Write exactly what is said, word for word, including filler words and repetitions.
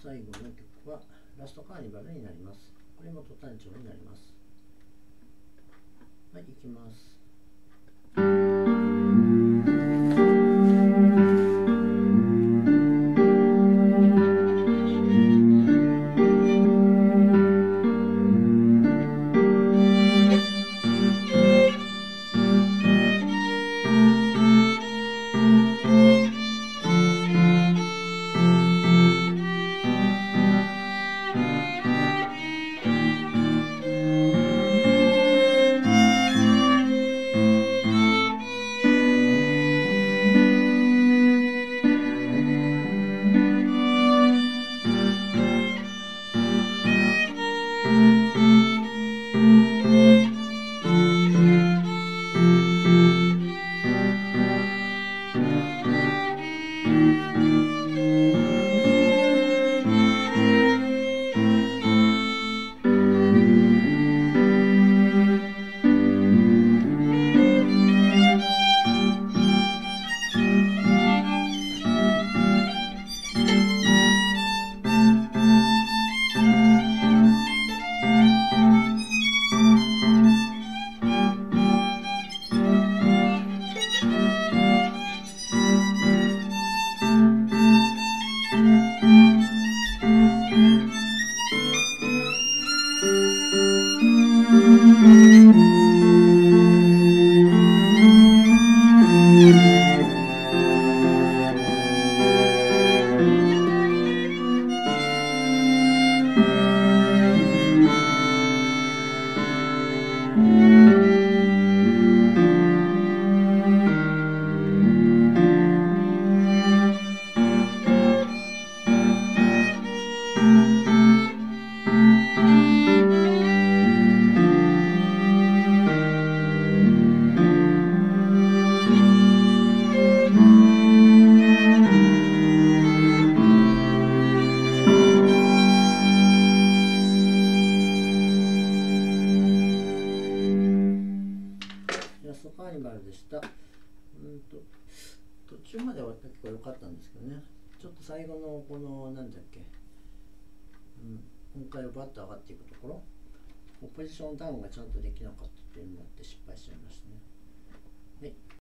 最後の曲はラストカーニバルになります。これもト短調になります。はい、いきます。ラストカーニバルでした。うんと途中までは結構良かったんですけどね、ちょっと最後のこのなんだっけ、うん、今回はバッと上がっていくところ、ポジションダウンがちゃんとできなかったっていうのになって失敗しちゃいましたね。はい。